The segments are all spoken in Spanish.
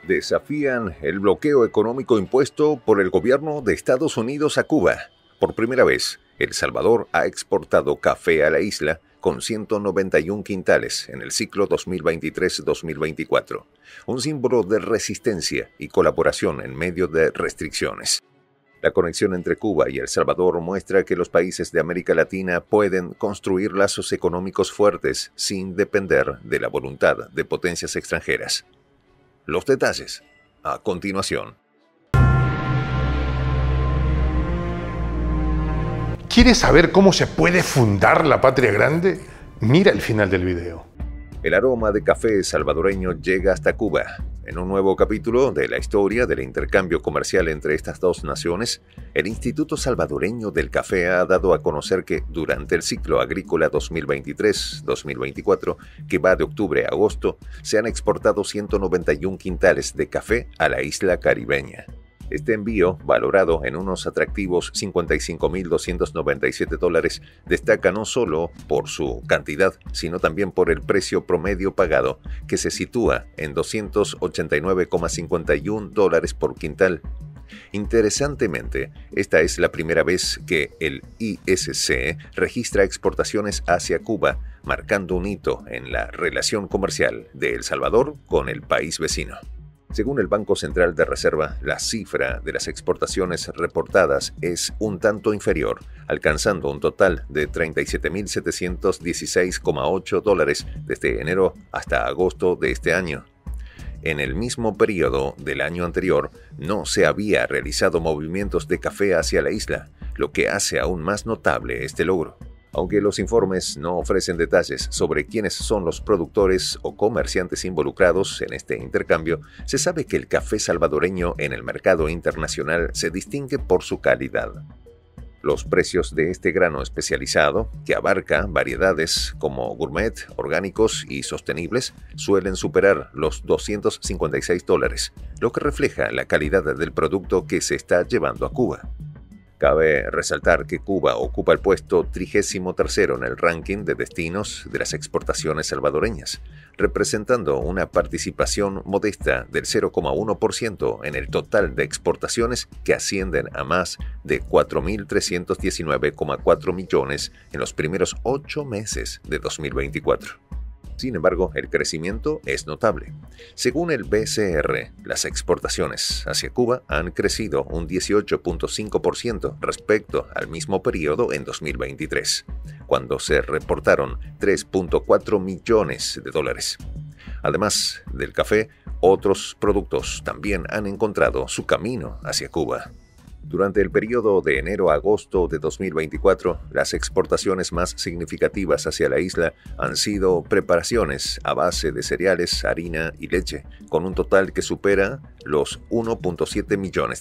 Desafían el bloqueo económico impuesto por el gobierno de Estados Unidos a Cuba. Por primera vez, El Salvador ha exportado café a la isla con 191 quintales en el ciclo 2023-2024, un símbolo de resistencia y colaboración en medio de restricciones. La conexión entre Cuba y El Salvador muestra que los países de América Latina pueden construir lazos económicos fuertes sin depender de la voluntad de potencias extranjeras. Los detalles, a continuación. ¿Quieres saber cómo se puede fundar la patria grande? Mira el final del video. El aroma de café salvadoreño llega hasta Cuba. En un nuevo capítulo de la historia del intercambio comercial entre estas dos naciones, el Instituto Salvadoreño del Café ha dado a conocer que durante el ciclo agrícola 2023-2024, que va de octubre a agosto, se han exportado 191 quintales de café a la isla caribeña. Este envío, valorado en unos atractivos $55.297, destaca no solo por su cantidad, sino también por el precio promedio pagado, que se sitúa en $289,51 por quintal. Interesantemente, esta es la primera vez que el ISC registra exportaciones hacia Cuba, marcando un hito en la relación comercial de El Salvador con el país vecino. Según el Banco Central de Reserva, la cifra de las exportaciones reportadas es un tanto inferior, alcanzando un total de $37.716,8 desde enero hasta agosto de este año. En el mismo periodo del año anterior, no se había realizado movimientos de café hacia la isla, lo que hace aún más notable este logro. Aunque los informes no ofrecen detalles sobre quiénes son los productores o comerciantes involucrados en este intercambio, se sabe que el café salvadoreño en el mercado internacional se distingue por su calidad. Los precios de este grano especializado, que abarca variedades como gourmet, orgánicos y sostenibles, suelen superar los $256, lo que refleja la calidad del producto que se está llevando a Cuba. Cabe resaltar que Cuba ocupa el puesto 33º en el ranking de destinos de las exportaciones salvadoreñas, representando una participación modesta del 0,1% en el total de exportaciones que ascienden a más de 4.319,4 millones en los primeros 8 meses de 2024. Sin embargo, el crecimiento es notable. Según el BCR, las exportaciones hacia Cuba han crecido un 18,5% respecto al mismo periodo en 2023, cuando se reportaron $3,4 millones. Además del café, otros productos también han encontrado su camino hacia Cuba. Durante el periodo de enero a agosto de 2024, las exportaciones más significativas hacia la isla han sido preparaciones a base de cereales, harina y leche, con un total que supera los $1,7 millones.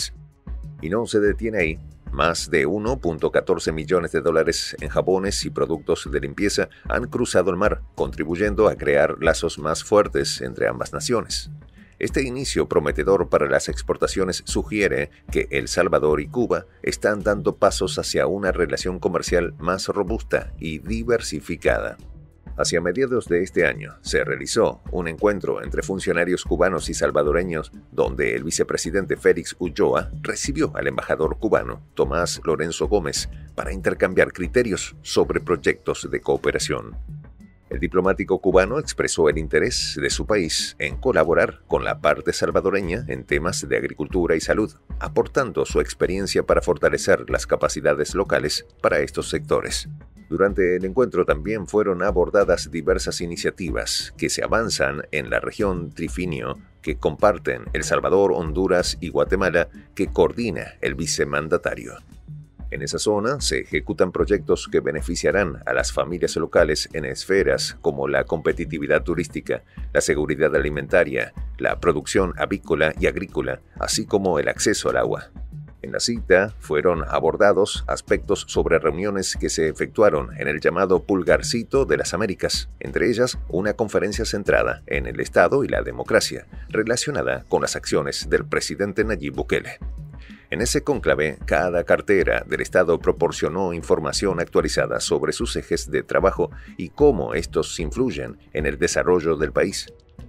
Y no se detiene ahí. Más de $1,14 millones en jabones y productos de limpieza han cruzado el mar, contribuyendo a crear lazos más fuertes entre ambas naciones. Este inicio prometedor para las exportaciones sugiere que El Salvador y Cuba están dando pasos hacia una relación comercial más robusta y diversificada. Hacia mediados de este año se realizó un encuentro entre funcionarios cubanos y salvadoreños donde el vicepresidente Félix Ulloa recibió al embajador cubano Tomás Lorenzo Gómez para intercambiar criterios sobre proyectos de cooperación. El diplomático cubano expresó el interés de su país en colaborar con la parte salvadoreña en temas de agricultura y salud, aportando su experiencia para fortalecer las capacidades locales para estos sectores. Durante el encuentro también fueron abordadas diversas iniciativas que se avanzan en la región trifinio que comparten El Salvador, Honduras y Guatemala, que coordina el vicemandatario. En esa zona se ejecutan proyectos que beneficiarán a las familias locales en esferas como la competitividad turística, la seguridad alimentaria, la producción avícola y agrícola, así como el acceso al agua. En la cita fueron abordados aspectos sobre reuniones que se efectuaron en el llamado Pulgarcito de las Américas, entre ellas una conferencia centrada en el Estado y la democracia, relacionada con las acciones del presidente Nayib Bukele. En ese cónclave, cada cartera del Estado proporcionó información actualizada sobre sus ejes de trabajo y cómo estos influyen en el desarrollo del país.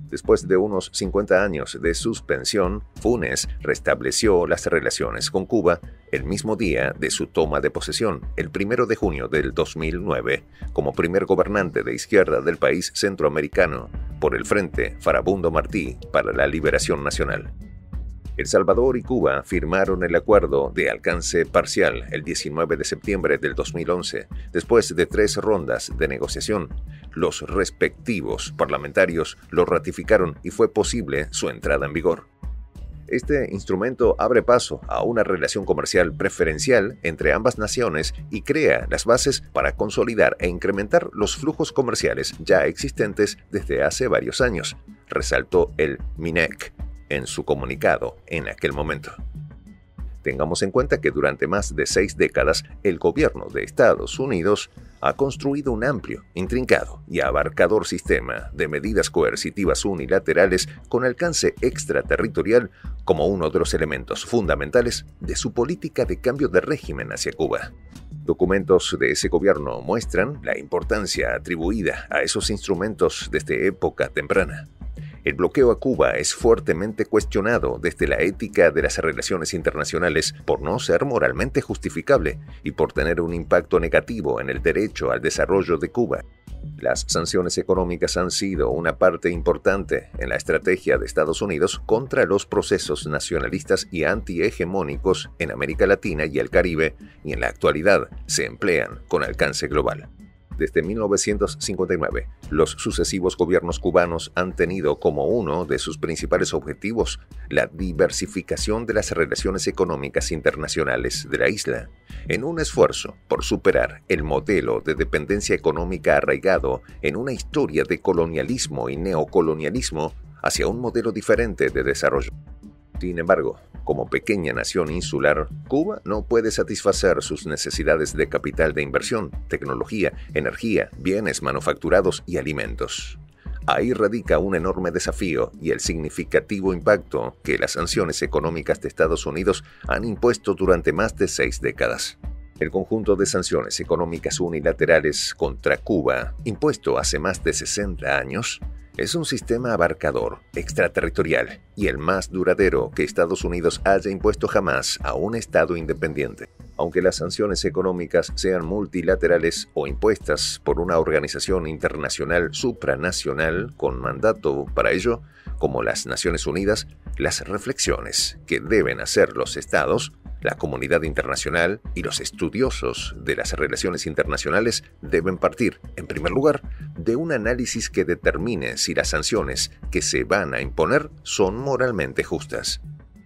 Después de unos 50 años de suspensión, Funes restableció las relaciones con Cuba el mismo día de su toma de posesión, el 1 de junio del 2009, como primer gobernante de izquierda del país centroamericano por el Frente Farabundo Martí para la Liberación Nacional. El Salvador y Cuba firmaron el acuerdo de alcance parcial el 19 de septiembre del 2011, después de 3 rondas de negociación. Los respectivos parlamentarios lo ratificaron y fue posible su entrada en vigor. Este instrumento abre paso a una relación comercial preferencial entre ambas naciones y crea las bases para consolidar e incrementar los flujos comerciales ya existentes desde hace varios años, resaltó el MINEC en su comunicado en aquel momento. Tengamos en cuenta que durante más de 6 décadas el gobierno de Estados Unidos ha construido un amplio, intrincado y abarcador sistema de medidas coercitivas unilaterales con alcance extraterritorial como uno de los elementos fundamentales de su política de cambio de régimen hacia Cuba. Documentos de ese gobierno muestran la importancia atribuida a esos instrumentos desde época temprana. El bloqueo a Cuba es fuertemente cuestionado desde la ética de las relaciones internacionales por no ser moralmente justificable y por tener un impacto negativo en el derecho al desarrollo de Cuba. Las sanciones económicas han sido una parte importante en la estrategia de Estados Unidos contra los procesos nacionalistas y antihegemónicos en América Latina y el Caribe, y en la actualidad se emplean con alcance global. Desde 1959, los sucesivos gobiernos cubanos han tenido como uno de sus principales objetivos la diversificación de las relaciones económicas internacionales de la isla, en un esfuerzo por superar el modelo de dependencia económica arraigado en una historia de colonialismo y neocolonialismo hacia un modelo diferente de desarrollo. Sin embargo, como pequeña nación insular, Cuba no puede satisfacer sus necesidades de capital de inversión, tecnología, energía, bienes manufacturados y alimentos. Ahí radica un enorme desafío y el significativo impacto que las sanciones económicas de Estados Unidos han impuesto durante más de 6 décadas. El conjunto de sanciones económicas unilaterales contra Cuba, impuesto hace más de 60 años, es un sistema abarcador, extraterritorial y el más duradero que Estados Unidos haya impuesto jamás a un Estado independiente. Aunque las sanciones económicas sean multilaterales o impuestas por una organización internacional supranacional con mandato para ello, como las Naciones Unidas, las reflexiones que deben hacer los Estados, la comunidad internacional y los estudiosos de las relaciones internacionales deben partir, en primer lugar, de un análisis que determine si las sanciones que se van a imponer son moralmente justas.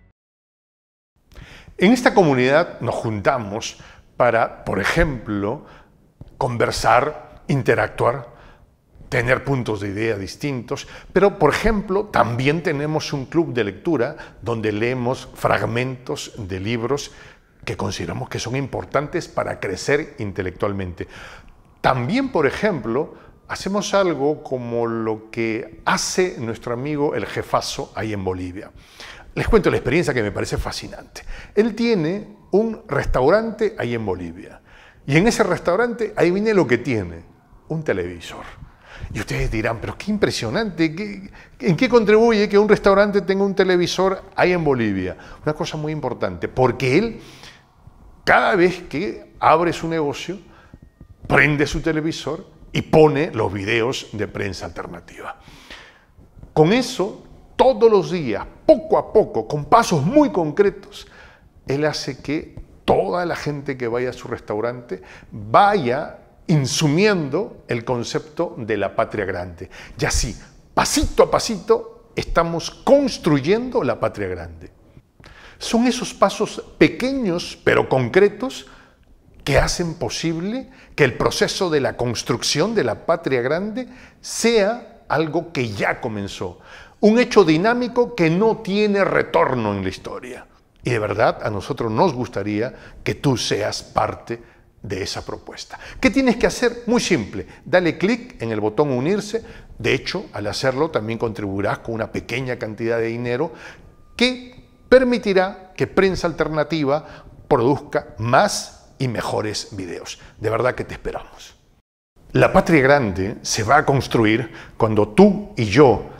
En esta comunidad nos juntamos para, por ejemplo, conversar, interactuar, tener puntos de idea distintos, pero, por ejemplo, también tenemos un club de lectura donde leemos fragmentos de libros que consideramos que son importantes para crecer intelectualmente. También, por ejemplo, hacemos algo como lo que hace nuestro amigo el jefazo ahí en Bolivia. Les cuento la experiencia que me parece fascinante. Él tiene un restaurante ahí en Bolivia y en ese restaurante, ahí viene lo que tiene, un televisor. Y ustedes dirán, pero qué impresionante, ¿en qué contribuye que un restaurante tenga un televisor ahí en Bolivia? Una cosa muy importante, porque él, cada vez que abre su negocio, prende su televisor y pone los videos de prensa alternativa. Con eso, todos los días, poco a poco, con pasos muy concretos, él hace que toda la gente que vaya a su restaurante vaya insumiendo el concepto de la patria grande. Y así, pasito a pasito, estamos construyendo la patria grande. Son esos pasos pequeños pero concretos que hacen posible que el proceso de la construcción de la patria grande sea algo que ya comenzó. Un hecho dinámico que no tiene retorno en la historia. Y de verdad, a nosotros nos gustaría que tú seas parte de esa propuesta. ¿Qué tienes que hacer? Muy simple, dale clic en el botón unirse. De hecho, al hacerlo también contribuirás con una pequeña cantidad de dinero que permitirá que Prensa Alternativa produzca más y mejores videos. De verdad que te esperamos. La patria grande se va a construir cuando tú y yo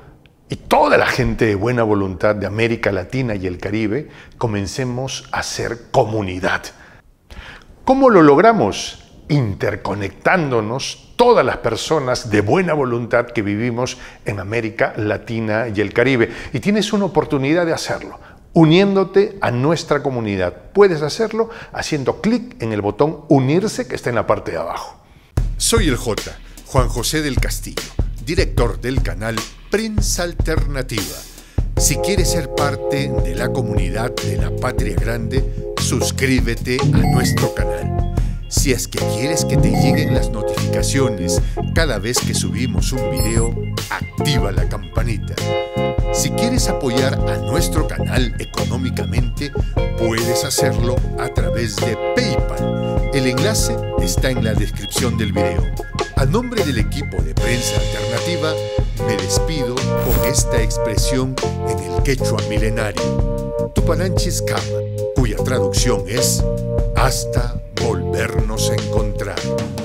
y toda la gente de buena voluntad de América Latina y el Caribe comencemos a ser comunidad. ¿Cómo lo logramos? Interconectándonos todas las personas de buena voluntad que vivimos en América Latina y el Caribe. Y tienes una oportunidad de hacerlo, uniéndote a nuestra comunidad. Puedes hacerlo haciendo clic en el botón unirse que está en la parte de abajo. Soy el J, Juan José del Castillo, director del canal Prensa Alternativa. Si quieres ser parte de la comunidad de la Patria Grande, suscríbete a nuestro canal. Si es que quieres que te lleguen las notificaciones cada vez que subimos un video, activa la campanita. Si quieres apoyar a nuestro canal económicamente, puedes hacerlo a través de PayPal. El enlace está en la descripción del video. A nombre del equipo de Prensa Alternativa, me despido con esta expresión en el quechua milenario, Tupananchis Kama, cuya traducción es hasta volvernos a encontrar.